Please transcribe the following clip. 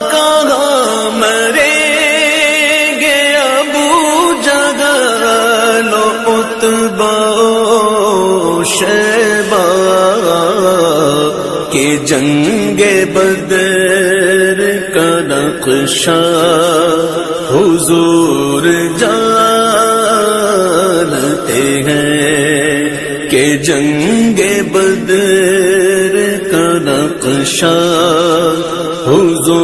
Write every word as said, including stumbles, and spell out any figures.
कहाँ मरेंगे अबू जहल उतबा शैबा के जंगे बदर का नक्शा हुजूर जानते हैं कि जंगे बदर का नक्शा हुजूर